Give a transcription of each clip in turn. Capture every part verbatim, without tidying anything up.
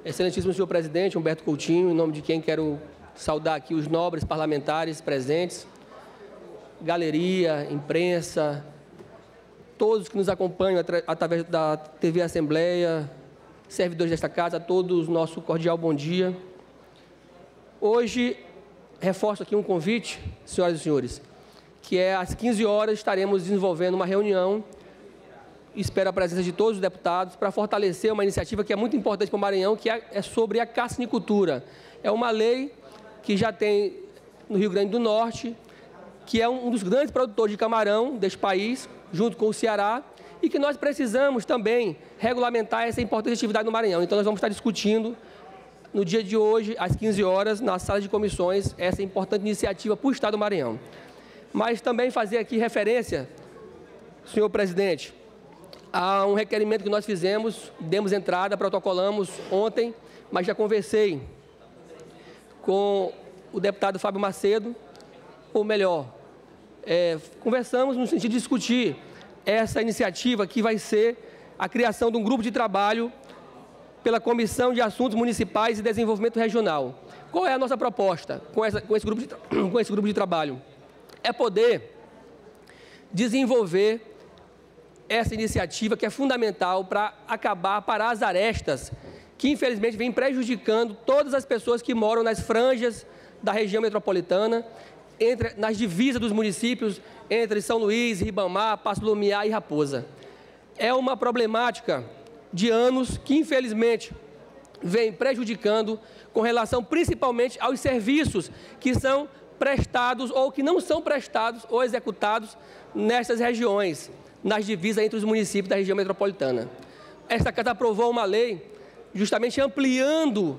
Excelentíssimo senhor presidente, Humberto Coutinho, em nome de quem quero saudar aqui os nobres parlamentares presentes, galeria, imprensa, todos que nos acompanham através da T V Assembleia, servidores desta casa, a todos nosso cordial bom dia. Hoje, reforço aqui um convite, senhoras e senhores, que é às quinze horas estaremos desenvolvendo uma reunião, espero a presença de todos os deputados, para fortalecer uma iniciativa que é muito importante para o Maranhão, que é sobre a carcinicultura. É uma lei que já tem no Rio Grande do Norte, que é um dos grandes produtores de camarão deste país, junto com o Ceará, e que nós precisamos também regulamentar essa importante atividade no Maranhão. Então, nós vamos estar discutindo, no dia de hoje, às quinze horas, na sala de comissões, essa importante iniciativa para o Estado do Maranhão. Mas também fazer aqui referência, senhor presidente, a um requerimento que nós fizemos, demos entrada, protocolamos ontem, mas já conversei com o deputado Fábio Macedo, ou melhor, é, conversamos no sentido de discutir essa iniciativa que vai ser a criação de um grupo de trabalho pela Comissão de Assuntos Municipais e Desenvolvimento Regional. Qual é a nossa proposta com, essa, com, esse, grupo de, com esse grupo de trabalho? É poder desenvolver essa iniciativa que é fundamental para acabar, parar as arestas que, infelizmente, vem prejudicando todas as pessoas que moram nas franjas da região metropolitana, entre, nas divisas dos municípios, entre São Luís, Ribamar, Passo do Lumiar e Raposa. É uma problemática de anos que, infelizmente, vem prejudicando com relação principalmente aos serviços que são prestados ou que não são prestados ou executados nessas regiões, nas divisas entre os municípios da região metropolitana. Esta Casa aprovou uma lei justamente ampliando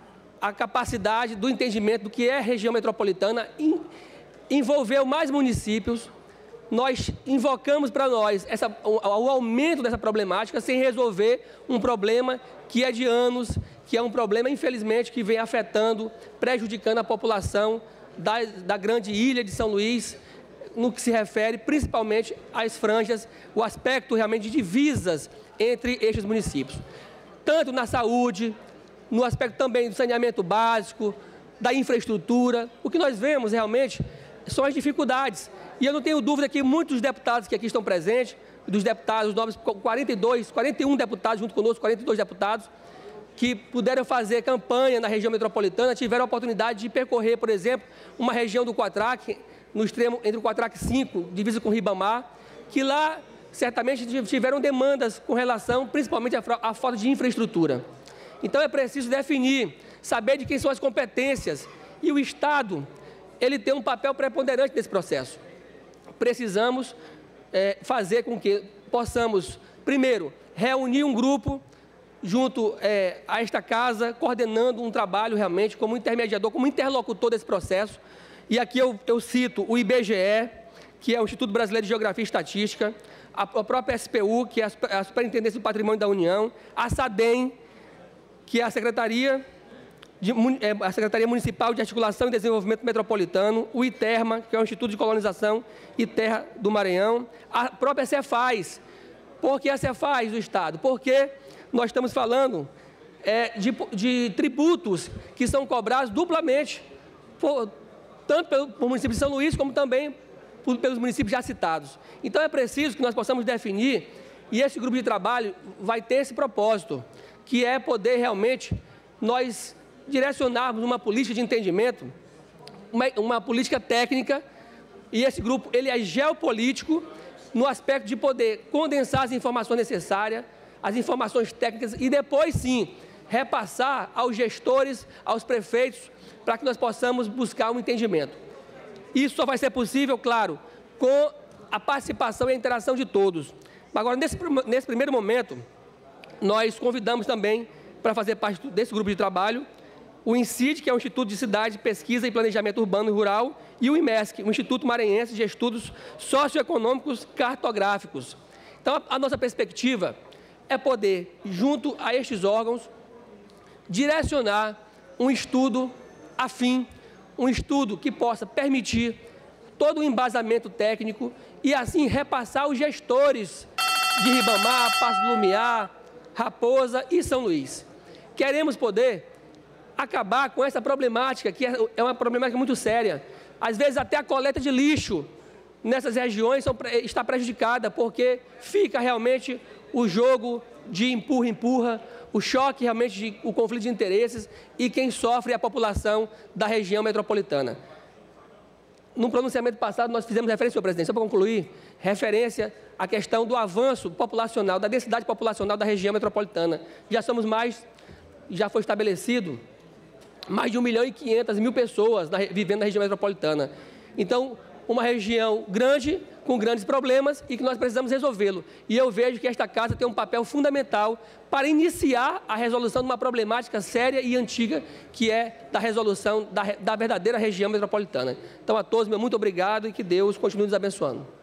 a capacidade do entendimento do que é região metropolitana, em, envolveu mais municípios. Nós invocamos para nós essa, o, o aumento dessa problemática sem resolver um problema que é de anos, que é um problema, infelizmente, que vem afetando, prejudicando a população da, da grande ilha de São Luís, no que se refere principalmente às franjas, o aspecto realmente de divisas entre estes municípios. Tanto na saúde, no aspecto também do saneamento básico, da infraestrutura. O que nós vemos realmente são as dificuldades. E eu não tenho dúvida que muitos deputados que aqui estão presentes, dos deputados, os novos quarenta e dois, quarenta e um deputados junto conosco, quarenta e dois deputados, que puderam fazer campanha na região metropolitana, tiveram a oportunidade de percorrer, por exemplo, uma região do Quatraque, no extremo entre o Quatraque cinco, divisa com Ribamar, que lá certamente tiveram demandas com relação, principalmente, à falta de infraestrutura. Então, é preciso definir, saber de quem são as competências, e o Estado, ele tem um papel preponderante nesse processo. Precisamos é, fazer com que possamos, primeiro, reunir um grupo junto é, a esta casa, coordenando um trabalho realmente como intermediador, como interlocutor desse processo. E aqui eu, eu cito o I B G E, que é o Instituto Brasileiro de Geografia e Estatística, a, a própria S P U, que é a Superintendência do Patrimônio da União, a SADEM, que é a Secretaria, de, é, a Secretaria Municipal de Articulação e Desenvolvimento Metropolitano, o ITERMA, que é o Instituto de Colonização e Terra do Maranhão, a própria Cefaz. Por que a Cefaz do Estado? Porque nós estamos falando é, de, de tributos que são cobrados duplamente, por, tanto pelo por município de São Luís, como também por, pelos municípios já citados. Então, é preciso que nós possamos definir, e esse grupo de trabalho vai ter esse propósito, que é poder realmente nós direcionarmos uma política de entendimento, uma, uma política técnica, e esse grupo ele é geopolítico no aspecto de poder condensar as informações necessárias, as informações técnicas, e depois, sim, repassar aos gestores, aos prefeitos, para que nós possamos buscar um entendimento. Isso só vai ser possível, claro, com a participação e a interação de todos. Agora, nesse, nesse primeiro momento, nós convidamos também, para fazer parte desse grupo de trabalho, o INCID, que é o Instituto de Cidade, Pesquisa e Planejamento Urbano e Rural, e o IMESC, o Instituto Maranhense de Estudos Socioeconômicos Cartográficos. Então, a nossa perspectiva é poder, junto a estes órgãos, direcionar um estudo afim, um estudo que possa permitir todo o embasamento técnico e, assim, repassar aos gestores de Ribamar, Passo do Lumiar, Raposa e São Luís. queremos poder acabar com essa problemática, que é uma problemática muito séria. Às vezes até a coleta de lixo nessas regiões são, está prejudicada, porque fica realmente o jogo de empurra-empurra, o choque realmente, de, o conflito de interesses, e quem sofre é a população da região metropolitana. No pronunciamento passado, nós fizemos referência, senhor presidente, só para concluir, referência à questão do avanço populacional, da densidade populacional da região metropolitana. Já somos mais, já foi estabelecido, mais de um milhão e quinhentas mil pessoas na, vivendo na região metropolitana. Então, uma região grande, com grandes problemas, e que nós precisamos resolvê-lo. E eu vejo que esta casa tem um papel fundamental para iniciar a resolução de uma problemática séria e antiga, que é da resolução da, da verdadeira região metropolitana. Então, a todos, meu muito obrigado e que Deus continue nos abençoando.